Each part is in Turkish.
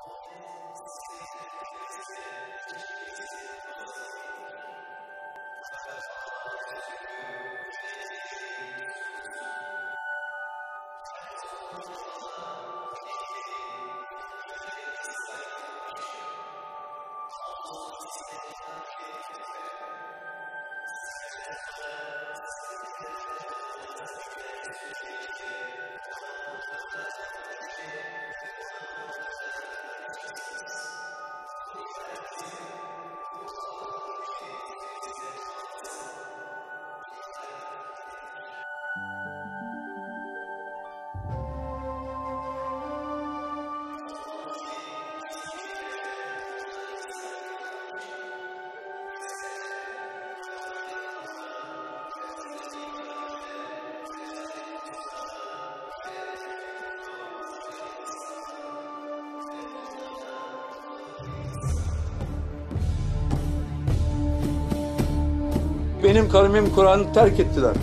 Benim kavmim Kur'an'ı terk ettiler.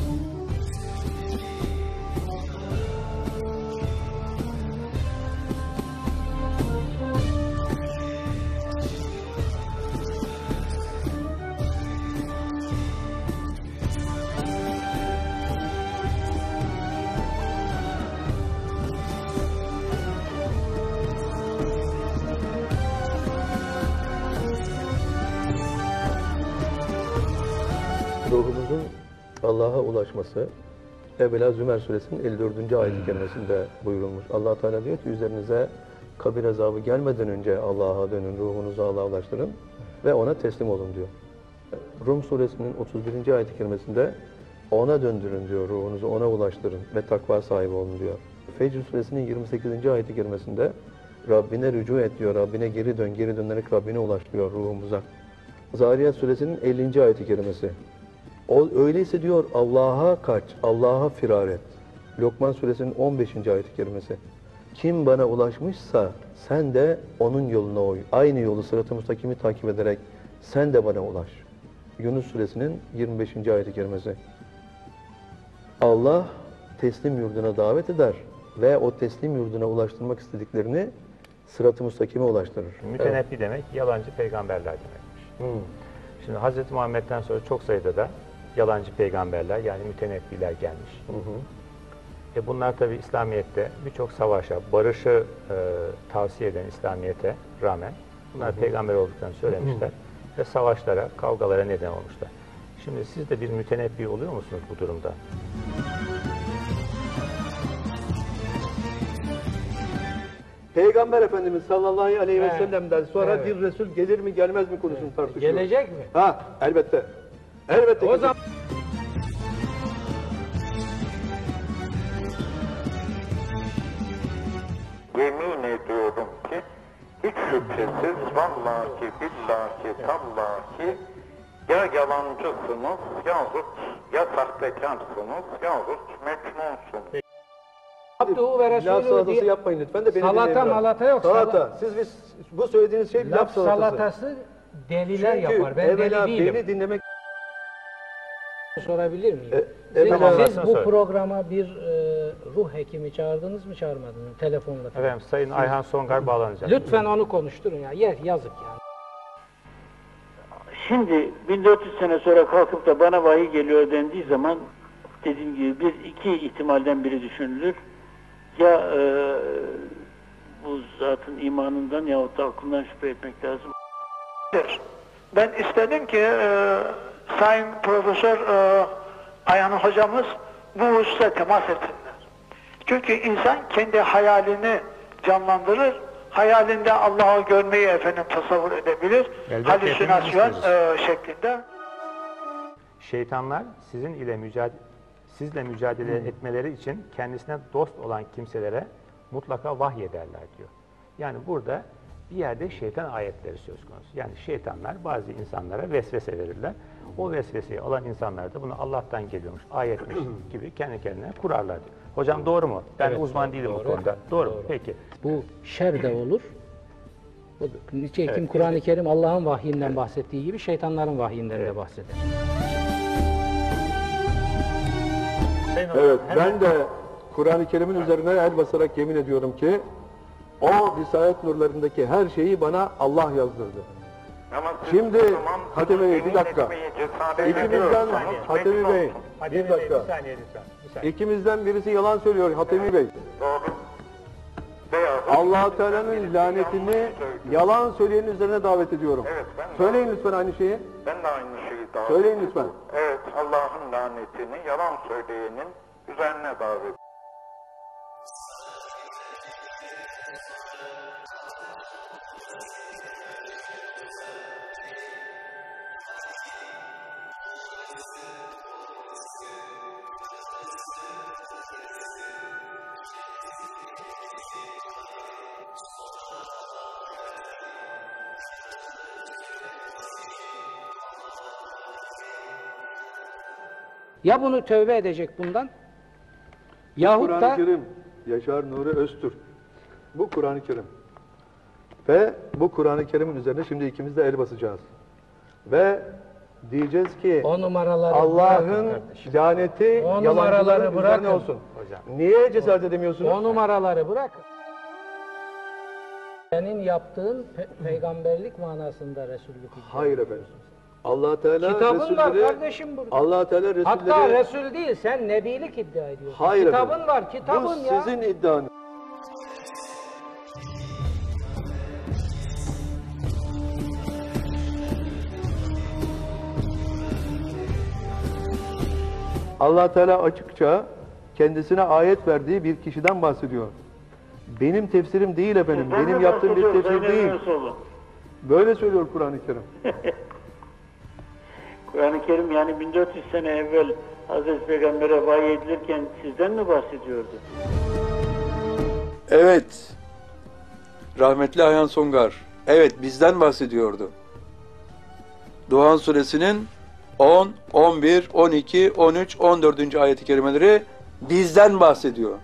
Ruhumuzun Allah'a ulaşması evvela Zümer suresinin 54. ayet-i kerimesinde buyurulmuş. Allah Teala diyor ki üzerinize kabir azabı gelmeden önce Allah'a dönün, ruhunuzu Allah'a ulaştırın ve ona teslim olun diyor. Rum suresinin 31. ayet-i kerimesinde ona döndürün diyor, ruhunuzu ona ulaştırın ve takva sahibi olun diyor. Fecr suresinin 28. ayet-i kerimesinde Rabbine rücu et diyor, Rabbine geri dön, geri dönerek Rabbine ulaş diyor ruhumuza. Zariyat suresinin 50. ayet-i kerimesi. Öyleyse diyor Allah'a kaç, Allah'a firar et. Lokman suresinin 15. ayet-i kerimesi. Kim bana ulaşmışsa sen de onun yoluna uy. Aynı yolu sırat-ı müstakimi takip ederek sen de bana ulaş. Yunus suresinin 25. ayet-i kerimesi. Allah teslim yurduna davet eder ve o teslim yurduna ulaştırmak istediklerini sırat-ı müstakime ulaştırır. Mütenebbi demek yalancı peygamberler demekmiş. Şimdi Hz. Muhammed'den sonra çok sayıda da yalancı peygamberler yani mütenebbiler gelmiş. Bunlar tabi İslamiyet'te birçok savaşa, barışı tavsiye eden İslamiyet'e rağmen bunlar peygamber olduklarını söylemişler ve savaşlara, kavgalara neden olmuşlar. Şimdi siz de bir mütenebbi oluyor musunuz bu durumda? Peygamber Efendimiz sallallahu aleyhi ve sellem'den sonra bir Resul gelir mi gelmez mi konusunu tartışıyoruz. Gelecek mi? Ha, elbette. Elbette. O zaman yemin ediyorum ki hiç şüphesiz vallahi billahi tallahi ya yalancısınız yahut ya sahtekarsınız yahut mecnunsunuz. Abduhu ve Laf Resulü salatası diye yapmayın lütfen de beni salata dinleyin. malata yok. Salata. Siz bu söylediğiniz şey laf salatası. salatası deliler Çünkü yapar. Ben evvela deli değilim. beni dinlemek... Sorabilir miyim? Siz bu programa bir ruh hekimi çağırdınız mı çağırmadınız mı? Telefonla. Efendim Sayın Ayhan Songar bağlanacak. Lütfen onu konuşturun ya. Yazık yani. Şimdi 1400 sene sonra kalkıp da bana vahiy geliyor dendiği zaman dediğim gibi iki ihtimalden biri düşünülür. Ya bu zatın imanından yahut da aklından şüphe etmek lazım. Ben istedim ki Sayın Profesör Ayhan hocamız bu hususta temas etsinler. Çünkü insan kendi hayalini canlandırır, hayalinde Allah'ı görmeyi tasavvur edebilir. Halüsinasyon şeklinde. Şeytanlar sizle mücadele etmeleri için kendisine dost olan kimselere mutlaka vahyederler diyor. Yani burada bir yerde şeytan ayetleri söz konusu. Yani şeytanlar bazı insanlara vesvese verirler. O vesveseyi alan insanlar da bunu Allah'tan geliyormuş, ayetmiş gibi kendi kendine kurarlar diyor. Hocam doğru mu? Ben uzman değilim bu konuda. Doğru mu? Peki. Bu şer de olur. Nitekim Kur'an-ı Kerim Allah'ın vahyinden bahsettiği gibi şeytanların vahyinden de bahseder. Evet, ben de Kur'an-ı Kerim'in üzerine el basarak yemin ediyorum ki O Risale-i Nurlarındaki her şeyi bana Allah yazdırdı. Ama siz Şimdi o zaman Hatemi Bey bir emin dakika. etmeye cesaret İkimizden ediyorsanız Hatemi Bey Hadi bir dakika. Bir saniye lütfen. Bir saniye. İkimizden birisi yalan söylüyor Hatemi Bey. Doğru. Beyaz. Allah Teala'nın lanetini yalan söyleyenin üzerine davet ediyorum. Evet, ben de. Söyleyin lütfen aynı şeyi. Ben de aynı şeyi davet Söyleyin lütfen. Evet, Allah'ın lanetini yalan söyleyenin üzerine davet. Ya bunu tövbe edecek bundan, yahut Kur'an-ı da Kerim, Yaşar Nuri Öztürk. Bu Kur'an-ı Kerim. Ve bu Kur'an-ı Kerim'in üzerine şimdi ikimiz de el basacağız. Ve diyeceğiz ki o numaraları Allah'ın bırakın kardeşim. laneti O numaraları yalancıların üzerine bırakın. olsun. Hocam. Niye cesaret edemiyorsunuz? O numaraları bırak. Senin yaptığın peygamberlik manasında Resullük iddia. Hayır efendim. Allah Teala Kitabın var Resulleri, kardeşim burada. Allah Teala Resulleri, Hatta Resul değil, sen nebilik iddia ediyorsun. hayır Kitabın efendim. var, kitabın Bu ya. sizin iddianız. Allah Teala açıkça kendisine ayet verdiği bir kişiden bahsediyor. Benim tefsirim değil efendim. Sizden Benim de yaptığım bir bahsediyor tefsir Sayın değil. Ersoğlu. Böyle söylüyor Kur'an-ı Kerim. Kur'an-ı Kerim yani 1400 sene evvel Hazreti Peygamber'e vahiy edilirken sizden mi bahsediyordu? Evet. Rahmetli Ayhan Songar. Evet, bizden bahsediyordu. Duhan suresinin 10, 11, 12, 13, 14. ayet-i kerimeleri bizden bahsediyor.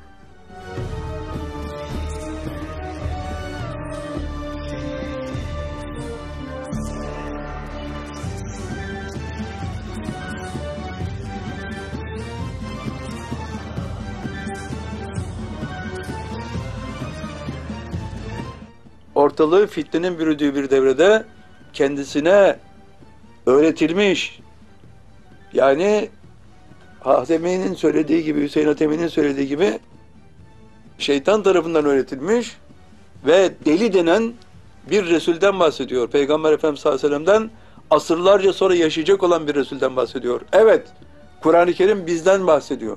Ortalığı fitnenin bürüdüğü bir devrede kendisine öğretilmiş, yani Hatemi'nin söylediği gibi, Hüseyin Hatemi'nin söylediği gibi şeytan tarafından öğretilmiş ve deli denen bir Resul'den bahsediyor. Peygamber Efendimiz sallallahu aleyhi ve sellem'den asırlarca sonra yaşayacak olan bir Resul'den bahsediyor. Evet, Kur'an-ı Kerim bizden bahsediyor.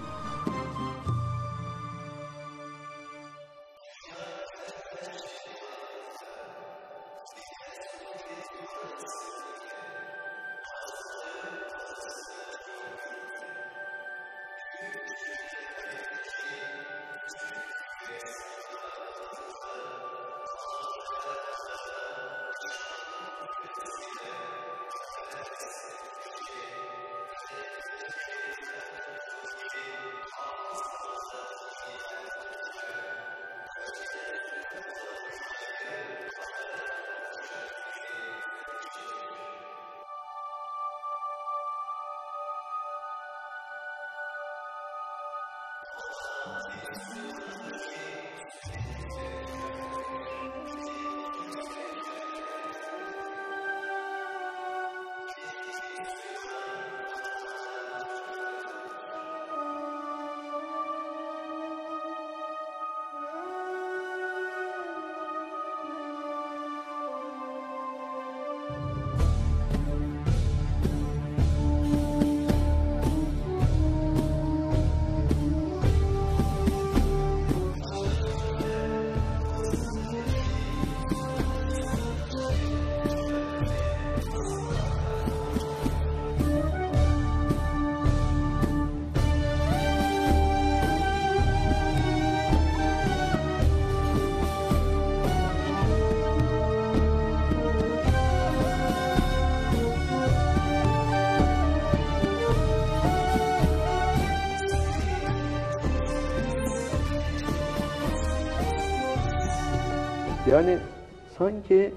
Yani sanki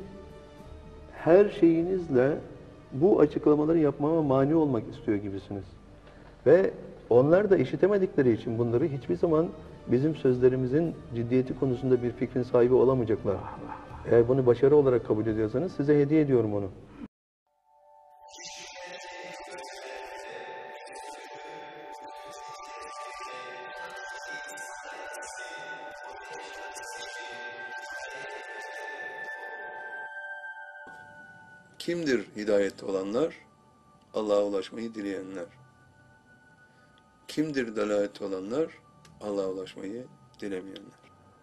her şeyinizle bu açıklamaları yapmama mani olmak istiyor gibisiniz. Ve onlar da işitemedikleri için bunları hiçbir zaman bizim sözlerimizin ciddiyeti konusunda bir fikrin sahibi olamayacaklar. Eğer bunu başarı olarak kabul ediyorsanız size hediye ediyorum onu. Kimdir hidayette olanlar? Allah'a ulaşmayı dileyenler. Kimdir dalalette olanlar? Allah'a ulaşmayı dilemeyenler.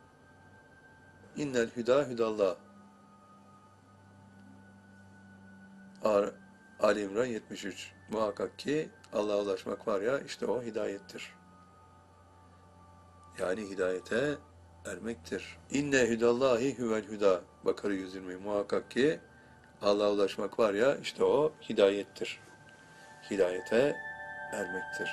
İnnel hüda hüdallah. Ali İmran 73. Muhakkak ki Allah'a ulaşmak var ya, işte o hidayettir. Yani hidayete ermektir. İnne hüdallahi huvel hüda. Bakara 120. Muhakkak ki Allah'a ulaşmak var ya, işte o hidayettir. Hidayete ermektir.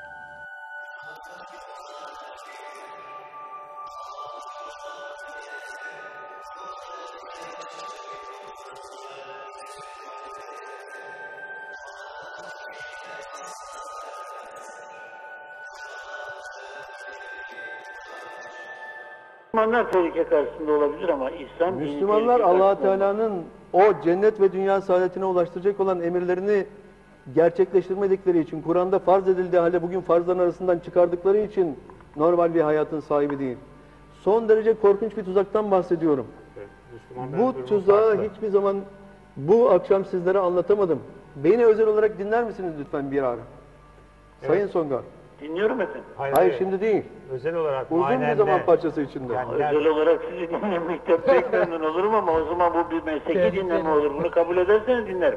Müslümanlar tehlike karşısında olabilir ama İslam dini Müslümanlar tehlike Allah karşısında olmaz. Teala'nın o cennet ve dünya saadetine ulaştıracak olan emirlerini gerçekleştirmedikleri için, Kur'an'da farz edildiği halde bugün farzların arasından çıkardıkları için normal bir hayatın sahibi değil. Son derece korkunç bir tuzaktan bahsediyorum. Bu tuzağı hiçbir zaman bu akşam sizlere anlatamadım. Beni özel olarak dinler misiniz lütfen bir ara? Sayın Songar. Dinliyorum efendim. Hayır şimdi değil. Özel olarak Uzun bir manende- zaman parçası içinde. Yani Özel olarak sizi dinlemekten pek memnun olurum ama o zaman bu bir mesleki dinleme olur. Bunu kabul ederseniz dinlerim.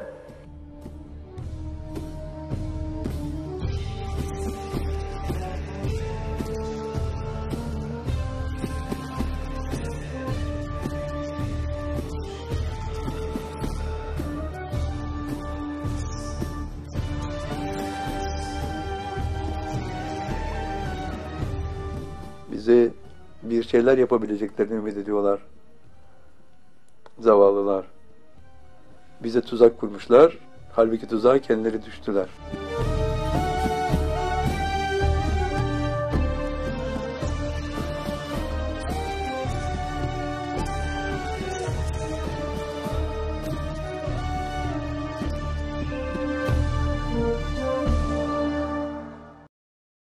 Bize bir şeyler yapabileceklerini ümit ediyorlar. Zavallılar. Bize tuzak kurmuşlar. Halbuki tuzağa kendileri düştüler.